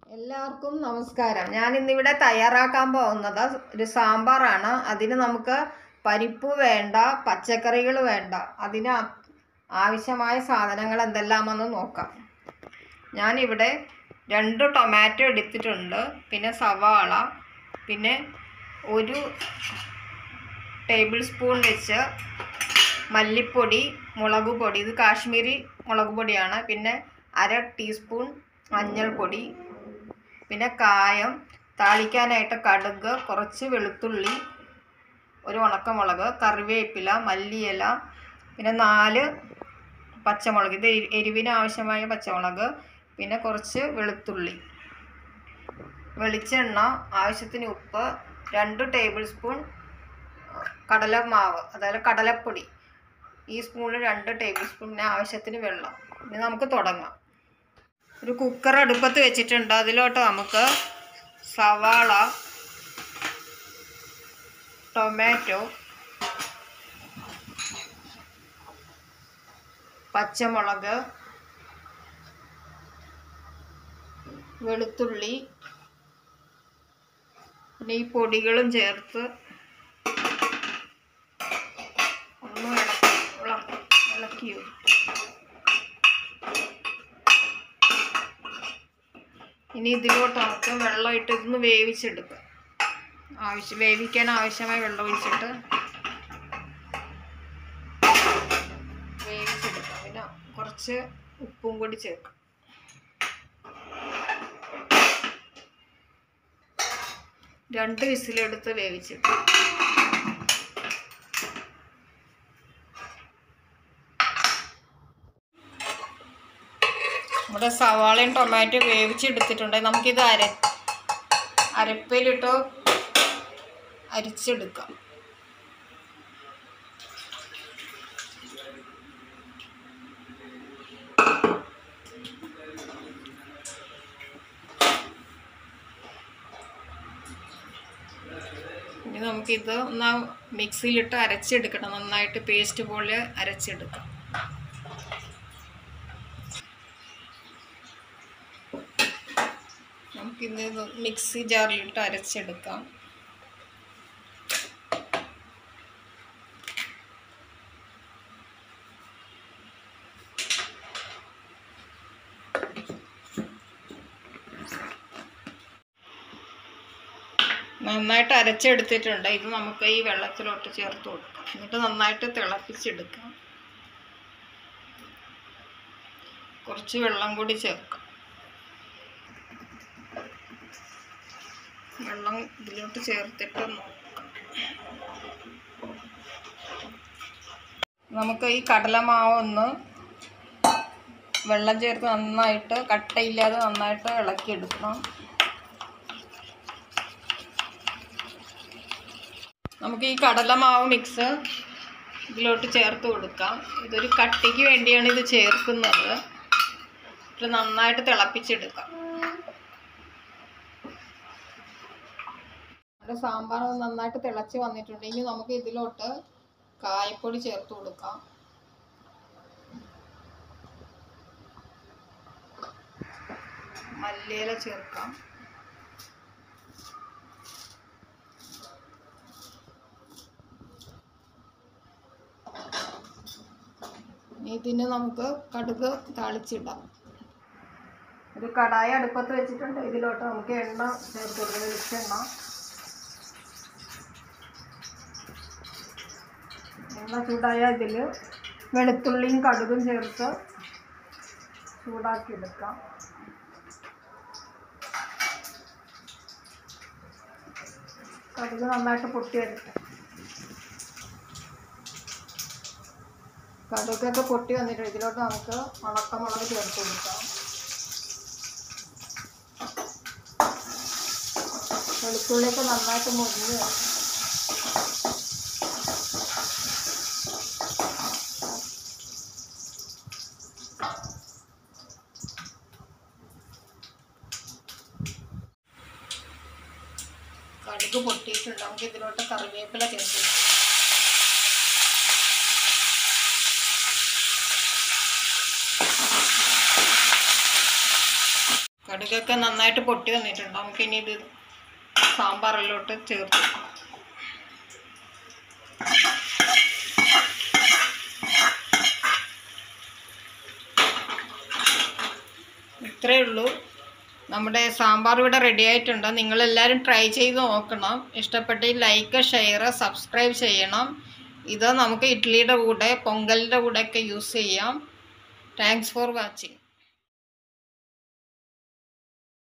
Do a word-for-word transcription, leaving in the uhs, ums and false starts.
എല്ലാവർക്കും നമസ്കാരം. ഞാൻ ഇന്നിവിടെ തയ്യാറാക്കാൻ പോകുന്നത് ഒരു സാമ്പാറാണ്. അതിന് നമുക്ക് പരിപ്പ് വേണ്ട, പച്ചക്കറികൾ വേണ്ട. അതിന് ആവശ്യമായ സാധനങ്ങൾ എന്തെല്ലാമെന്ന് നോക്കാം. ഞാനിവിടെ രണ്ട് ടൊമാറ്റോ എടുത്തിട്ടുണ്ട്, പിന്നെ സവാള, പിന്നെ ഒരു ടേബിൾ സ്പൂൺ വെച്ച് മല്ലിപ്പൊടി, മുളക് പൊടി, ഇത് കാശ്മീരി മുളക് പൊടിയാണ്, പിന്നെ അര ടീസ്പൂൺ മഞ്ഞൾപ്പൊടി, പിന്നെ കായം, താളിക്കാനായിട്ട് കടുക്, കുറച്ച് വെളുത്തുള്ളി, ഒരു ഉണക്കമുളക്, കറിവേപ്പില, മല്ലിയില, പിന്നെ നാല് പച്ചമുളക്, ഇത് എരിവിന് ആവശ്യമായ പച്ചമുളക്, പിന്നെ കുറച്ച് വെളുത്തുള്ളി, വെളിച്ചെണ്ണ, ആവശ്യത്തിന് ഉപ്പ്, രണ്ട് ടേബിൾ സ്പൂൺ കടലമാവ് അതായത് കടലപ്പൊടി, ഈ സ്പൂണിൽ രണ്ട് ടേബിൾ സ്പൂണിന് ആവശ്യത്തിന് വെള്ളം. ഇനി നമുക്ക് തുടങ്ങാം. ഒരു കുക്കർ അടുപ്പത്ത് വെച്ചിട്ടുണ്ട്. അതിലോട്ട് നമുക്ക് സവാള, ടൊമാറ്റോ, പച്ചമുളക്, വെളുത്തുള്ളി, പിന്നെ ഈ പൊടികളും ചേർത്ത് ഒന്ന് ഇളക്കി ഇളക്കി ഇനി ഇതിലോട്ട് നമുക്ക് വെള്ളം ഇട്ട് ഇതൊന്ന് വേവിച്ചെടുക്കാം. ആവശ്യം വേവിക്കാൻ ആവശ്യമായ വെള്ളം ഒഴിച്ചിട്ട് വേവിച്ചെടുക്കാം. പിന്നെ കുറച്ച് ഉപ്പും കൂടി ചേർക്കാം. രണ്ട് വിസിലെടുത്ത് വേവിച്ചെടുക്കാം. നമ്മുടെ സവാളയും ടൊമാറ്റോ വേവിച്ചെടുത്തിട്ടുണ്ട്. നമുക്കിത് അര അരപ്പയിലിട്ട് അരിച്ചെടുക്കാം. ഇനി നമുക്കിത് ഒന്ന് മിക്സിയിലിട്ട് അരച്ചെടുക്കണം. നന്നായിട്ട് പേസ്റ്റ് പോലെ അരച്ചെടുക്കാം. നമുക്കിത് മിക്സി ജാറിലിട്ട് അരച്ചെടുക്കാം. നന്നായിട്ട് അരച്ചെടുത്തിട്ടുണ്ട്. ഇത് നമുക്ക് ഈ വെള്ളത്തിലോട്ട് ചേർത്ത് കൊടുക്കാം. എന്നിട്ട് നന്നായിട്ട് തിളപ്പിച്ചെടുക്കാം. കുറച്ച് വെള്ളം കൂടി ചേർക്കാം. വെള്ളം ഇതിലോട്ട് ചേർത്തിട്ട് നോക്കാം. നമുക്ക് ഈ കടലമാവ് ഒന്ന് വെള്ളം ചേർത്ത് നന്നായിട്ട് കട്ടയില്ലാതെ നന്നായിട്ട് ഇളക്കിയെടുക്കണം. നമുക്ക് ഈ കടലമാവ് മിക്സ് ഇതിലോട്ട് ചേർത്ത് കൊടുക്കാം. ഇതൊരു കട്ടിക്ക് വേണ്ടിയാണ് ഇത് ചേർക്കുന്നത്. ഇത് നന്നായിട്ട് തിളപ്പിച്ചെടുക്കാം. സാമ്പാർ നന്നായിട്ട് തിളച്ച് വന്നിട്ടുണ്ട്. ഇനി നമുക്ക് ഇതിലോട്ട് കായപ്പൊടി ചേർത്ത് കൊടുക്കാം. മല്ലിയില ചേർക്കാം. ഇതിന് നമുക്ക് കടുക് താളിച്ചിടാം. ഒരു കടായി അടുപ്പത്ത് വെച്ചിട്ടുണ്ട്. ഇതിലോട്ട് നമുക്ക് എണ്ണ ചേർത്ത് കൊടുക്കാം. വെളിച്ചെണ്ണ എണ്ണ ചൂടായ ഇതിൽ വെളുത്തുള്ളിയും കടുകും ചേർത്ത് ചൂടാക്കി എടുക്കാം. കടുക് നന്നായിട്ട് പൊട്ടി വരട്ടെ. കടുകൊക്കെ പൊട്ടി വന്നിട്ട് ഇതിലോട്ട് നമുക്ക് ഉണക്കമുളക് ചേർത്ത് കൊടുക്കാം. വെളുത്തുള്ളിയൊക്കെ നന്നായിട്ട് മുരിഞ്ഞ് വരും. കടുക് പൊട്ടിയിട്ടുണ്ട്. നമുക്ക് ഇതിലോട്ട് കറിവേപ്പില ചേർത്ത് കൊടുക്കാം. കടുകൊക്കെ നന്നായിട്ട് പൊട്ടി വന്നിട്ടുണ്ട്. നമുക്കിനി ഇത് സാമ്പാറിലോട്ട് ചേർത്ത് ഇത്രയേ ഉള്ളൂ. നമ്മുടെ സാമ്പാർ ഇവിടെ റെഡി ആയിട്ടുണ്ട്. നിങ്ങളെല്ലാവരും ട്രൈ ചെയ്ത് നോക്കണം. ഇഷ്ടപ്പെട്ടെങ്കിൽ ലൈക്ക്, ഷെയർ, സബ്സ്ക്രൈബ് ചെയ്യണം. ഇത് നമുക്ക് ഇഡ്ഡലിയുടെ കൂടെ, പൊങ്കലിൻ്റെ കൂടെയൊക്കെ യൂസ് ചെയ്യാം. Thanks for watching.